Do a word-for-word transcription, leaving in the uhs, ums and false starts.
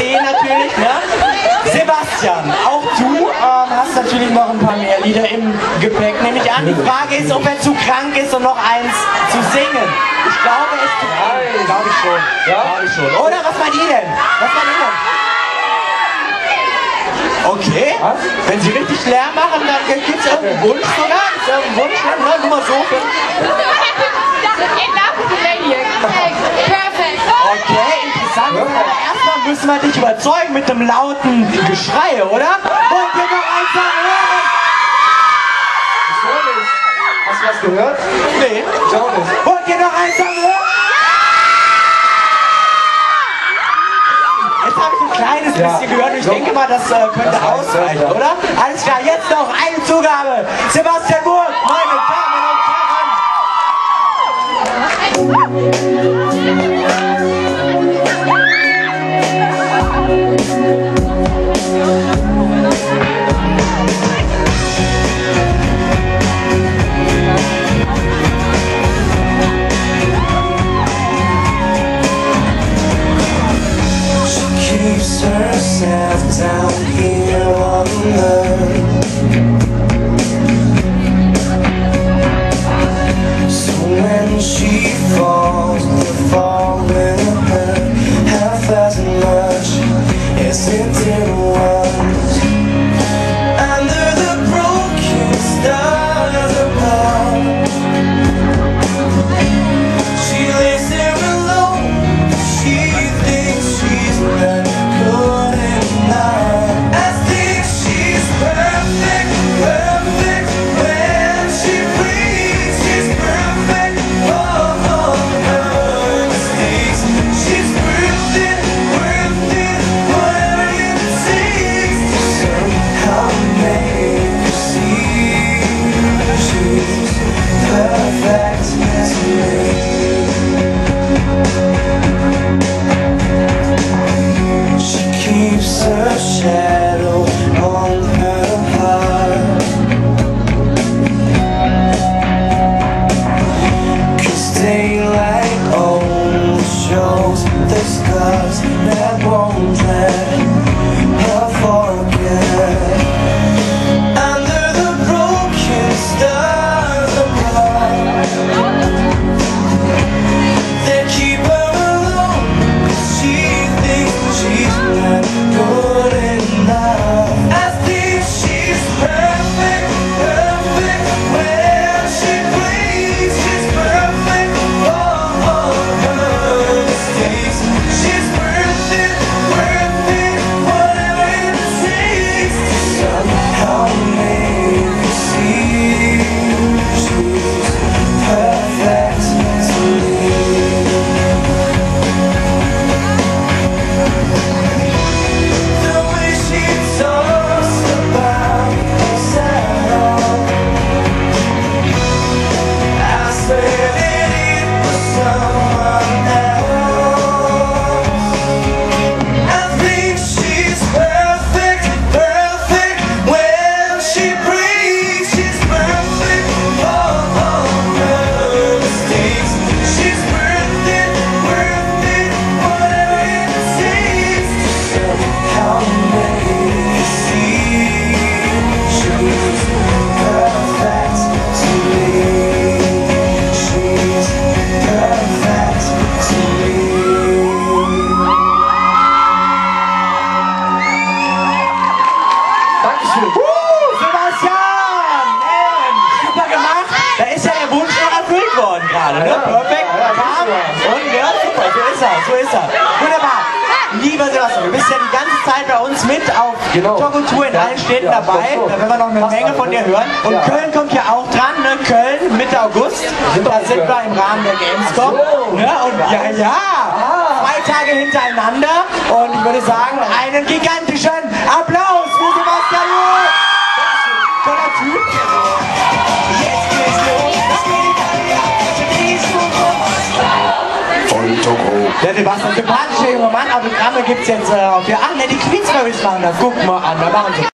C natürlich, ne? Sebastian, auch du ähm, hast natürlich noch ein paar mehr Lieder im Gepäck, nehme ich an. Die Frage ist, ob er zu krank ist, um noch eins zu singen. Ich glaube, es zu krank. Glaube ich schon. Ja? Glaube ich schon. Oder was meint ihr denn? Was meint ihr denn? Okay, was? Wenn sie richtig leer machen, dann gibt es irgendeinen Wunsch sogar. Ist irgendein Wunsch, ne? Nur mal so. Okay, interessant. Aber erstmal müssen wir dich überzeugen mit dem lauten Geschrei, oder? Und wir noch eins hören. Ich höre nicht. Hast du was gehört? Nee. Ich auch nicht. Und ihr noch eins hören. Jetzt habe ich ein kleines Ja. bisschen gehört und ich denke mal, das äh, könnte Das heißt, ausreichen, ja. oder? Alles klar, jetzt noch eine Zugabe. Sebastian Burg, meine Damen und Keeps herself down here on earth. So when she falls, the fall will hurt half as much as it did once. Under the broken stars above, she lays there alone. She thinks she's not good enough. I think she's perfect, perfect when she breathes. She's perfect for all her mistakes. She's worth it, worth it, whatever it takes to somehow make her see she's perfect to me. She keeps her shadow on her heart, 'cause daylight only shows the scars that won't let her forget. Under the broken stars above, they keep her alone, 'cause she thinks she's not good enough. I think she's perfect, perfect when she breathes. She's perfect for all her mistakes. She's worth it, worth it, whatever it takes to somehow make her see she's perfect to me. The way she talks about herself, I swear that it was someone else. I think she's perfect, perfect when she breathes. She's perfect for all her mistakes. She's worth it, worth it, whatever it takes to somehow make her see she's perfect to me. She's perfect to me. Dankeschön. Sebastian! Ey, super gemacht! Da ist ja der Wunsch noch erfüllt worden gerade, ne? Ja, Perfekt, ja, ja, warm super. und ja, super, so ist er, so ist er. Wunderbar! Lieber Sebastian, du bist ja die ganze Zeit bei uns mit auf Genau. Togo-Tour in Ja, allen Städten ja, dabei. schon. Da werden wir noch eine Fast Menge alle, von dir ne? hören. Und Ja. Köln kommt ja auch dran, ne? Köln, Mitte August. Sind Da wir sind in wir Köln? im Rahmen der Gamescom. Ach so. Ne? Und ja, ja, zwei Tage hintereinander. Und ich würde sagen, einen gigantischen Applaus für Sebastian Loh. Toller Typ. Jetzt geht's los. Das geht die Von Togo. Der Sebastian, sympathischer junger Mann, Autogramme gibt's jetzt äh, auf der. Ach ne, die Queensberries machen das. Guck mal an, da machen sie.